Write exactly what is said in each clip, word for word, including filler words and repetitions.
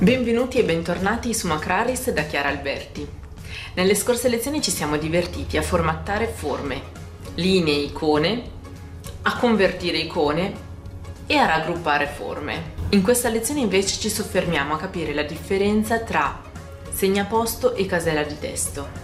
Benvenuti e bentornati su Macraris da Chiara Alberti. Nelle scorse lezioni ci siamo divertiti a formattare forme, linee, icone, a convertire icone e a raggruppare forme. In questa lezione invece ci soffermiamo a capire la differenza tra segnaposto e casella di testo.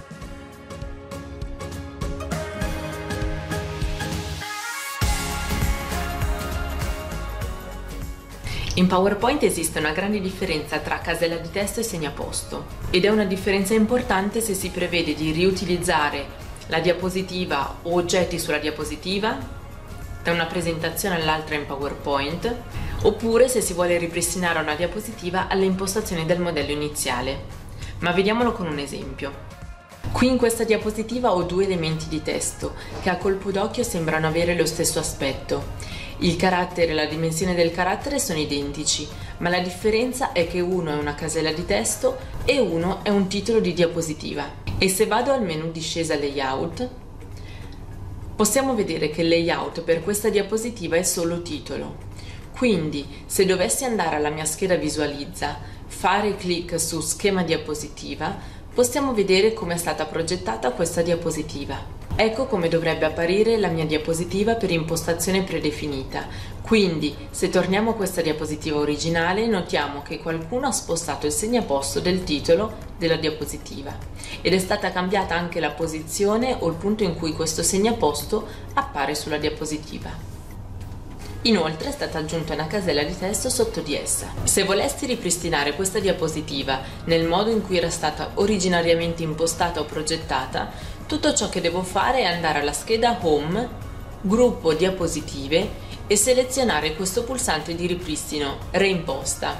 In PowerPoint esiste una grande differenza tra casella di testo e segnaposto ed è una differenza importante se si prevede di riutilizzare la diapositiva o oggetti sulla diapositiva da una presentazione all'altra in PowerPoint oppure se si vuole ripristinare una diapositiva alle impostazioni del modello iniziale. Ma vediamolo con un esempio. Qui in questa diapositiva ho due elementi di testo che a colpo d'occhio sembrano avere lo stesso aspetto. Il carattere e la dimensione del carattere sono identici, ma la differenza è che uno è una casella di testo e uno è un titolo di diapositiva. E se vado al menu discesa Layout, possiamo vedere che il layout per questa diapositiva è solo titolo. Quindi, se dovessi andare alla mia scheda Visualizza, fare clic su Schema diapositiva, possiamo vedere come è stata progettata questa diapositiva. Ecco come dovrebbe apparire la mia diapositiva per impostazione predefinita. Quindi, se torniamo a questa diapositiva originale, notiamo che qualcuno ha spostato il segnaposto del titolo della diapositiva ed è stata cambiata anche la posizione o il punto in cui questo segnaposto appare sulla diapositiva. Inoltre è stata aggiunta una casella di testo sotto di essa. Se volessi ripristinare questa diapositiva nel modo in cui era stata originariamente impostata o progettata, tutto ciò che devo fare è andare alla scheda Home, gruppo diapositive e selezionare questo pulsante di ripristino, reimposta.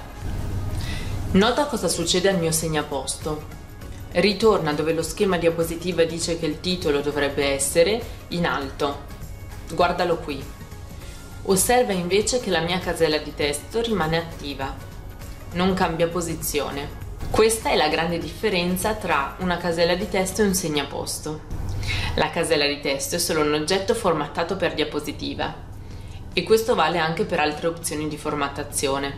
Nota cosa succede al mio segnaposto. Ritorna dove lo schema diapositiva dice che il titolo dovrebbe essere in alto. Guardalo qui. Osserva invece che la mia casella di testo rimane attiva, non cambia posizione. Questa è la grande differenza tra una casella di testo e un segnaposto. La casella di testo è solo un oggetto formattato per diapositiva e questo vale anche per altre opzioni di formattazione.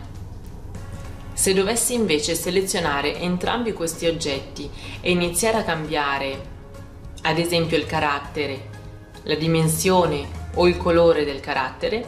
Se dovessi invece selezionare entrambi questi oggetti e iniziare a cambiare, ad esempio il carattere, la dimensione o il colore del carattere,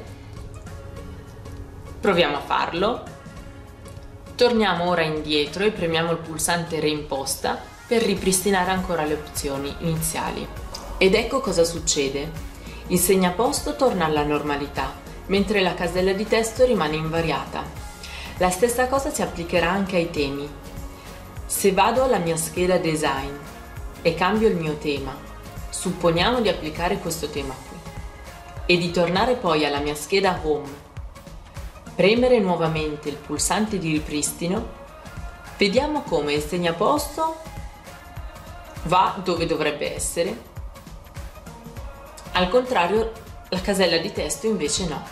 proviamo a farlo. Torniamo ora indietro e premiamo il pulsante reimposta per ripristinare ancora le opzioni iniziali. Ed ecco cosa succede. Il segnaposto torna alla normalità, mentre la casella di testo rimane invariata. La stessa cosa si applicherà anche ai temi. Se vado alla mia scheda Design e cambio il mio tema, supponiamo di applicare questo tema qui, e di tornare poi alla mia scheda Home, premere nuovamente il pulsante di ripristino, vediamo come il segnaposto va dove dovrebbe essere, al contrario la casella di testo invece no.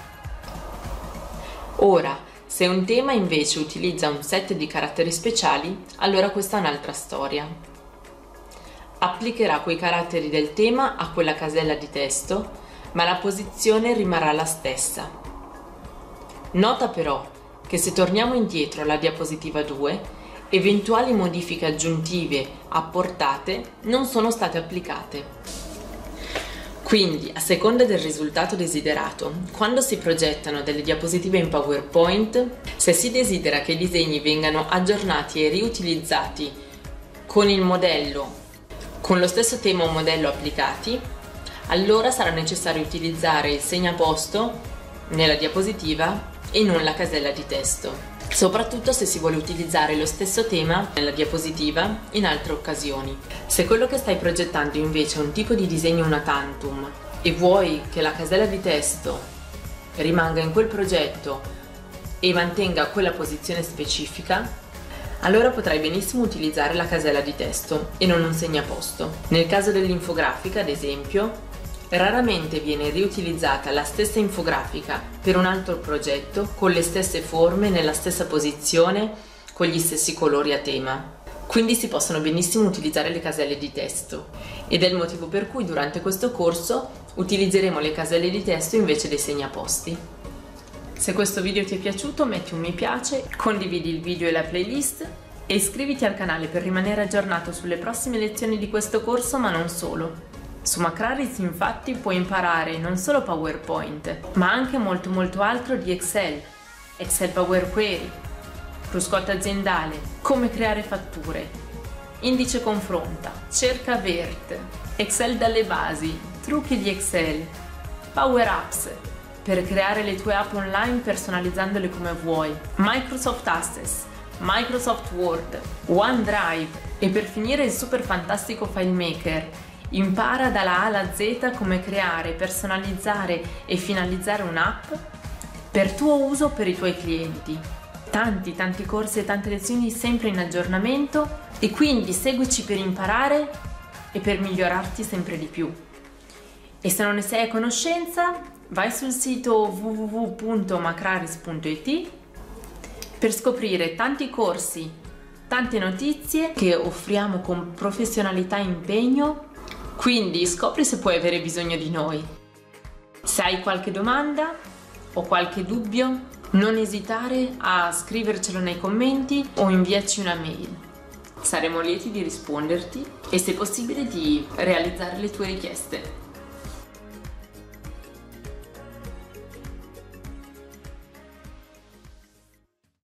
Ora, se un tema invece utilizza un set di caratteri speciali, allora questa è un'altra storia. Applicherà quei caratteri del tema a quella casella di testo, ma la posizione rimarrà la stessa. Nota però che se torniamo indietro alla diapositiva due, eventuali modifiche aggiuntive apportate non sono state applicate. Quindi, a seconda del risultato desiderato, quando si progettano delle diapositive in PowerPoint, se si desidera che i disegni vengano aggiornati e riutilizzati con il modello, con lo stesso tema o modello applicati, allora sarà necessario utilizzare il segnaposto nella diapositiva e non la casella di testo, soprattutto se si vuole utilizzare lo stesso tema nella diapositiva in altre occasioni. Se quello che stai progettando invece è un tipo di disegno una tantum e vuoi che la casella di testo rimanga in quel progetto e mantenga quella posizione specifica, allora potrai benissimo utilizzare la casella di testo e non un segnaposto. Nel caso dell'infografica, ad esempio, raramente viene riutilizzata la stessa infografica per un altro progetto con le stesse forme, nella stessa posizione, con gli stessi colori a tema. Quindi si possono benissimo utilizzare le caselle di testo ed è il motivo per cui durante questo corso utilizzeremo le caselle di testo invece dei segnaposti. Se questo video ti è piaciuto metti un mi piace, condividi il video e la playlist e iscriviti al canale per rimanere aggiornato sulle prossime lezioni di questo corso, ma non solo. Su Macraris infatti puoi imparare non solo PowerPoint, ma anche molto molto altro di Excel, Excel Power Query, cruscotto aziendale, come creare fatture, indice confronta, cerca Vert, Excel dalle basi, trucchi di Excel, Power Apps, per creare le tue app online personalizzandole come vuoi, Microsoft Access, Microsoft Word, OneDrive e per finire il super fantastico FileMaker. Impara dalla A alla Z come creare, personalizzare e finalizzare un'app per tuo uso per i tuoi clienti. Tanti tanti corsi e tante lezioni sempre in aggiornamento e quindi seguici per imparare e per migliorarti sempre di più. E se non ne sei a conoscenza, vai sul sito w w w punto macraris punto i t per scoprire tanti corsi, tante notizie che offriamo con professionalità e impegno. Quindi scopri se puoi avere bisogno di noi. Se hai qualche domanda o qualche dubbio, non esitare a scrivercelo nei commenti o inviarci una mail. Saremo lieti di risponderti e se possibile di realizzare le tue richieste.